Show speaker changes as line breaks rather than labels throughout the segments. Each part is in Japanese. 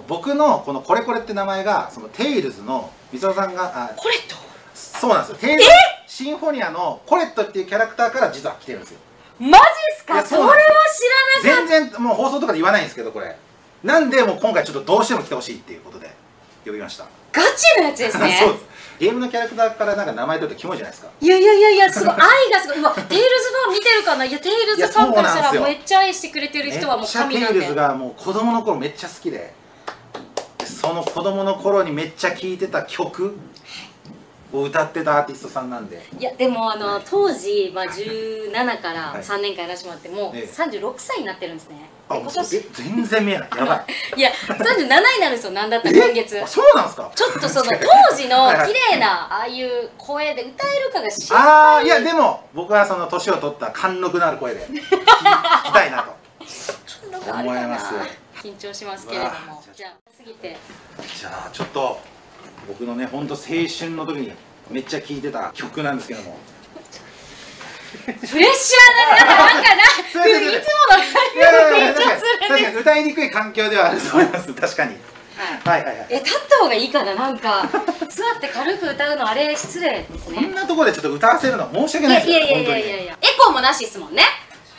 僕のこのコレコレって名前がそのテイルズのみそさんが
コレット。
そうなんですよ。テイルズシンフォニアのコレットっていうキャラクターから実は来てるんですよ。
マジっすか？それは知らなかった。
全然もう放送とかで言わないんですけど、これなんでもう今回ちょっとどうしても来てほしいっていうことで呼びました。
ガチのやつですね。
そうです。ゲームのキャラクターからなんか名前取るとキモいじゃないですか。
いやいやいやいや、すごい愛がすごい。うわ、テイルズファン見てるかな。いや、テイルズファンからしたらめっちゃ愛してくれてる人はもう神なんで。
テイルズがもう子供の頃めっちゃ好きで、その子供の頃にめっちゃ聴いてた曲を歌ってたアーティストさんなんで。
いやでも当時、17から3年間やらせてもらってもう36歳になってるんですね。
今年全然見えない。やばい。
いや37になるんですよ。なんだったら今月。
そうなんですか。
ちょっとその当時の綺麗なああいう声で歌えるかが心配。
ああ、いやでも僕はその年を取った貫禄のある声で聞きたいなと思います。
緊張しますけれども。じゃあ過ぎて。
じゃあちょっと僕のね、ほんと青春の時にめっちゃ聴いてた曲なんですけども、
プレッシャーだね。なんかいつもの緊張する。
確かに歌いにくい環境ではあると思います。確かに。はいはいはい。
立った方がいいかな。なんか座って軽く歌うのあれ失礼ですね。
こんなところでちょっと歌わせるのは申し訳ないですよ。
いやエコーもなしですもんね。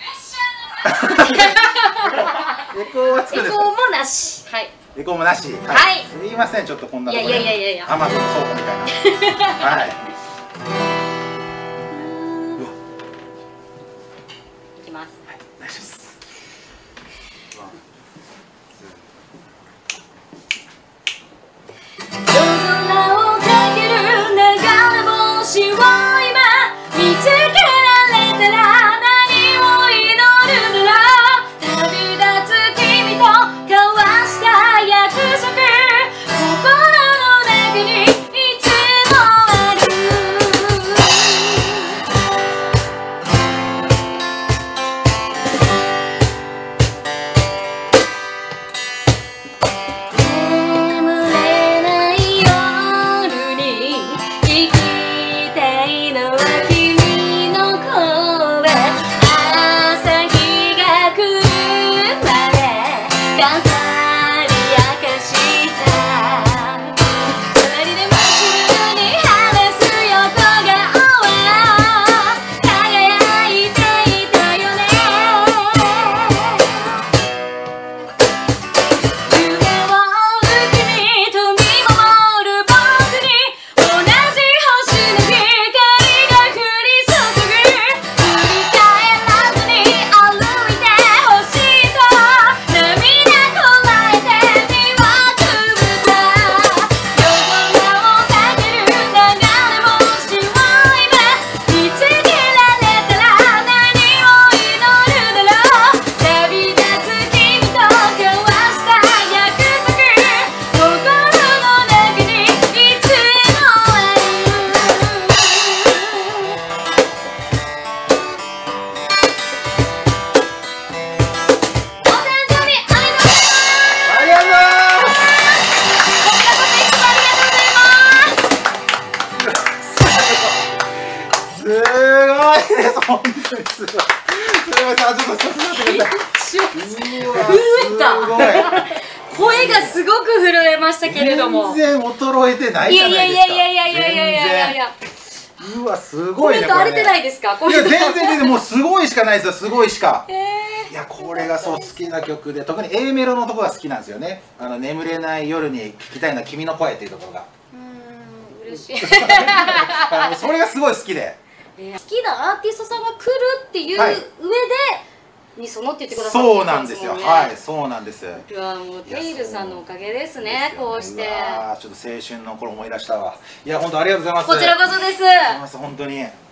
エコーはつくんですか。
エコーもなし。はい。
エコーもなし。はい。すいません、ちょっとこんなところで。アマゾンの倉庫みたいな。はい。
いきます。
はい、お願いします。
夜空をかける流れ星を今見つけられたら何を祈るなら旅立つ君と交わした約束心の中にいつもある眠れない夜に聞きたいのは君の声朝日が来るまで語り明かした隣で真っ白に話す横顔は輝いていたよね夢を追う君と見守る僕に同じ星の光が降り注ぐ振り返らずに歩いてほしいと涙こらえて身をつぶった夜空をかける流れ星を今見つけられたら何を祈るだろう旅立つ君と交わした約束心の中にいつもあるお誕生日ありがとうございます。
ありがとうございます。
こちらこそいつもありがとうございます。
すごいです。本当にすごい。すごい。あ、ちょっとちょっと待ってください。うわ、
震えた。
すごい。
声がすごく震えましたけれども。
全然衰えてないじゃないですか。
いや。
うわ、す
コ
ごいね。
メント荒れてないですか？
いや、全然もうすごいしかないですよ。すごいしか。
い
いや、これがそう好きな曲で、特に A メロのところが好きなんですよね。眠れない夜に聞きたいのは君の声っていうところが。
嬉しい。
それがすごい好きで。
好きなアーティストさんが来るっていう上でにそのって言ってくださって
そうなんですよ。はい、そうなんです。
いやもうテイルさんのおかげですね。こうして。
ちょっと青春の頃思い出したわ。いや、本当ありがとうございます。
こちらこそです。
本当に。